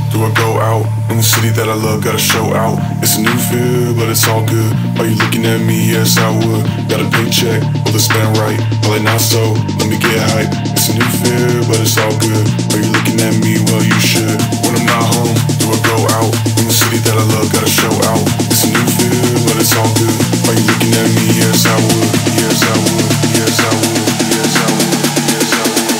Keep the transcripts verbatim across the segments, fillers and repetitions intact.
Do I go out in the city that I love? Gotta show out. It's a new feel, but it's all good. Are you looking at me? Yes, I would. Got a paycheck, will it spend right? Probably not so, let me get hype. It's a new feel, but it's all good. Are you looking at me? Well, you should. When I'm not home, do I go out in the city that I love? Gotta show out. It's a new feel, but it's all good. Are you looking at me? Yes, I would. Yes, I would. Yes, I would. Yes, I would. Yes, I would.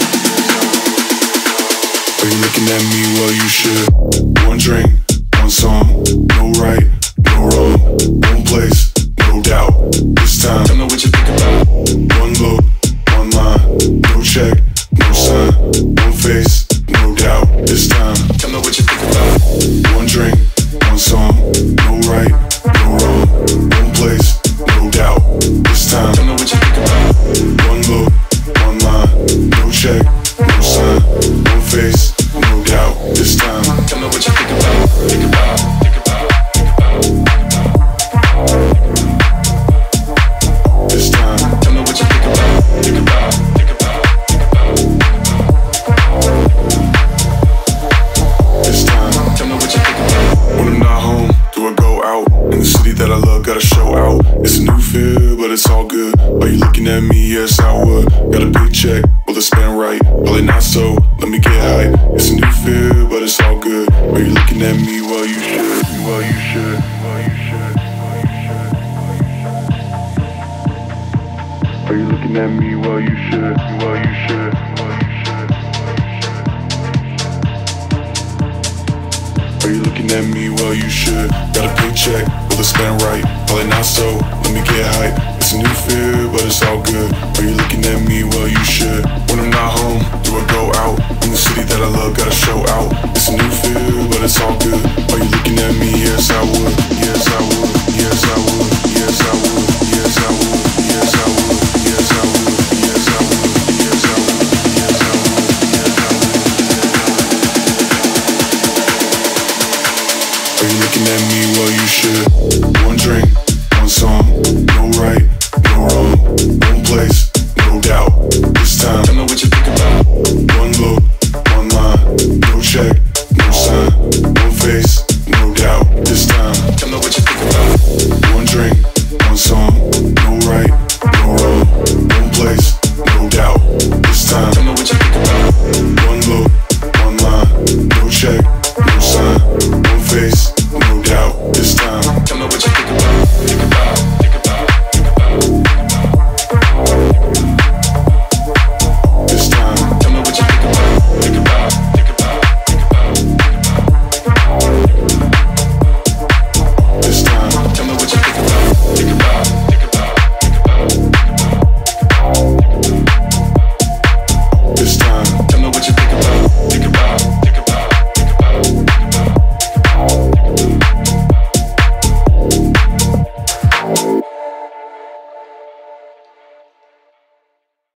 Are you looking at me? Well, you should. One drink, one song, no right, no wrong, one place, no doubt. This time, tell me what you think about. One look, one line, no check, no sign, one face, no doubt. This time, tell me what you think about. One drink, one song, no right, no wrong, one place, no doubt. This time, tell me what you think about. One look, one line, no check, no sign, one face, no doubt. This time, tell me what you think about. Think about, think about, think about, think about. This time, tell me what you think about. Think about, think about, think about, think about. This time, tell me what you think about. When I'm not home, do I go out in the city that I love? Gotta show out. It's a new feel, but it's all good. Are you looking at me? Yes, I would. Got a big check, will it spend right? Probably not so, let me get hype. It's a new feel, but it's all good. Are you looking at me? Well, you should. Well, you should. Well, you should. Are you looking at me? Well, you should. Well, you should. Well, you should. Are you looking at me? Well, you should. Got a paycheck, will it spend right? Probably not so, let me get hype. It's a new feel, but it's all good. Are you looking at me? Well, you should. When I'm not home, do I go out in the city that I love? Gotta show out. It's a new feel, but it's all good. Are you looking at me? Yes, I would. Yes, I would. Yes, I would. Yes, I would. Yes, I would. Yes, I would. Yes, I would. Yes, I would. Yes, I would. Yes, I would. Yes, I would. Are you looking at me? Well, you should. One drink, one song, no right, no wrong, one place.